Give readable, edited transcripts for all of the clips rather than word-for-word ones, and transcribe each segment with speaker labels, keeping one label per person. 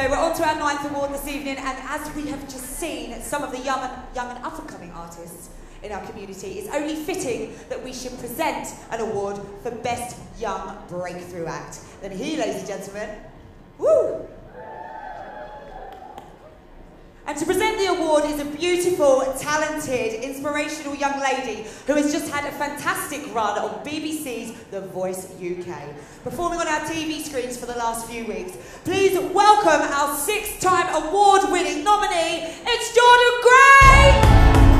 Speaker 1: So we're on to our 9th award this evening, and as we have just seen some of the young and up-and-coming artists in our community, it's only fitting that we should present an award for Best Young Breakthrough Act. Let me hear you, ladies and gentlemen. Woo! And to present the award is a beautiful, talented, inspirational young lady who has just had a fantastic run on BBC's The Voice UK, performing on our TV screens for the last few weeks. Please welcome our 6-time award-winning nominee, it's Jordan Gray!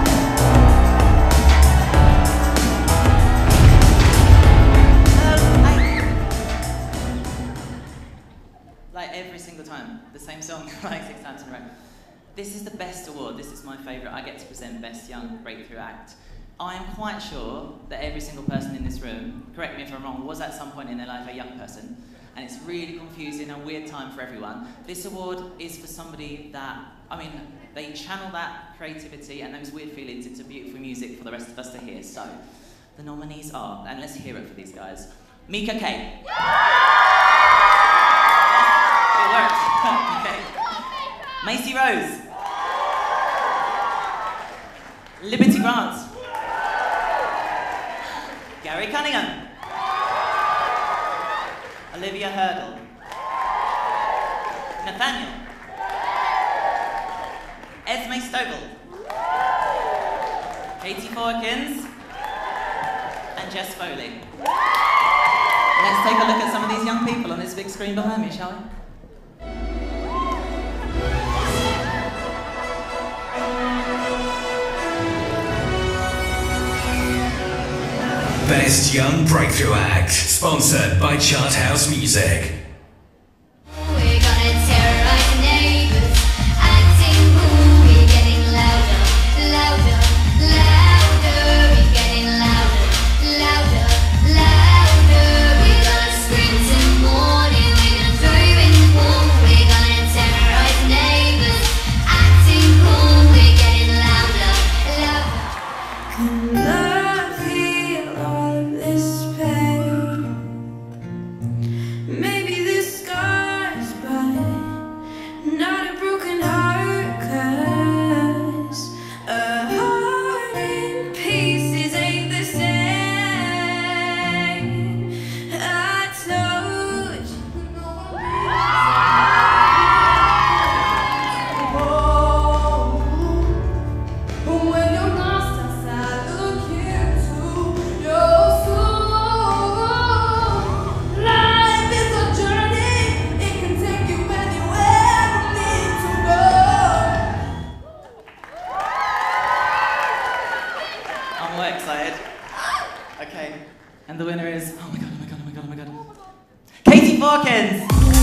Speaker 2: Like every single time, the same song, like 6 times in a row. This is the best award, this is my favourite. I get to present Best Young Breakthrough Act. I am quite sure that every single person in this room, correct me if I'm wrong, was at some point in their life a young person, and it's really confusing and a weird time for everyone. This award is for somebody that, I mean, they channel that creativity and those weird feelings into beautiful music for the rest of us to hear. So, the nominees are, and let's hear it for these guys, Mika K. It worked. Okay. Macy Rose. Liberty Grant. Gary Cunningham. Olivia Hurdle. Nathaniel. Esme Stovall. Katy Forkings. And Jess Foley. Let's take a look at some of these young people on this big screen behind me, shall we?
Speaker 3: Best Young Breakthrough Act, sponsored by Charthouse Music.
Speaker 4: We're gonna terrorize the neighbors, acting cool, we're getting louder, louder, louder, we're getting louder, louder, louder, we're gonna scream till morning, we're gonna throw you in the pool, we're gonna terrorize the neighbors, acting cool, we're getting louder, louder.
Speaker 2: And the winner is, oh my god, Katy Forkings!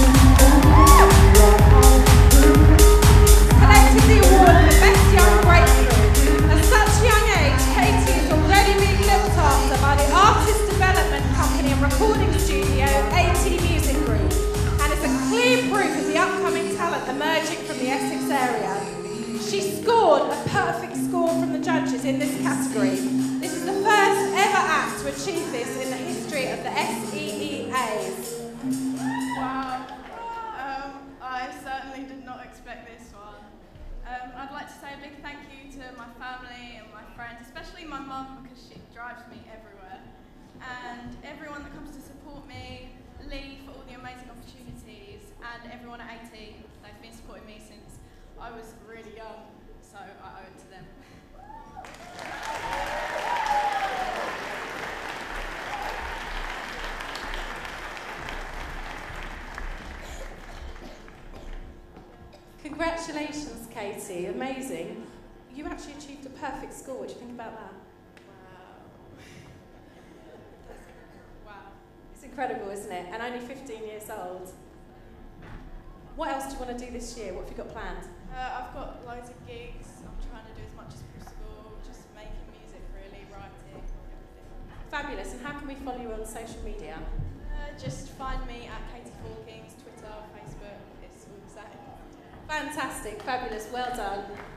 Speaker 5: Collected the award for Best Young Breakthrough. At such a young age, Katy is already being looked after by the artist development company and recording studio AT Music Group, and it's a clear proof of the upcoming talent emerging from the Essex area. She scored a perfect score from the judges in this category. This is the first ever act to achieve this in the history of the SEEAs.
Speaker 6: Wow. I certainly did not expect this one. I'd like to say a big thank you to my family and my friends, especially my mum, because she drives me everywhere. And everyone that comes to support me, Lee for all the amazing opportunities, and everyone at AT. They've been supporting me since I was really young, so I owe it to them.
Speaker 5: Congratulations, Katy. Amazing. You actually achieved a perfect score. What do you think about that?
Speaker 6: Wow.
Speaker 5: It's incredible, isn't it? And only 15 years old. What else do you want to do this year? What have you got planned?
Speaker 6: I've got loads of gigs. I'm trying to do as much as possible. Just making music, really, writing, everything.
Speaker 5: Fabulous. And how can we follow you on social media?
Speaker 6: Just find me at Katy Forkings, Twitter, Facebook. It's all the same.
Speaker 5: Fantastic. Fabulous. Well done.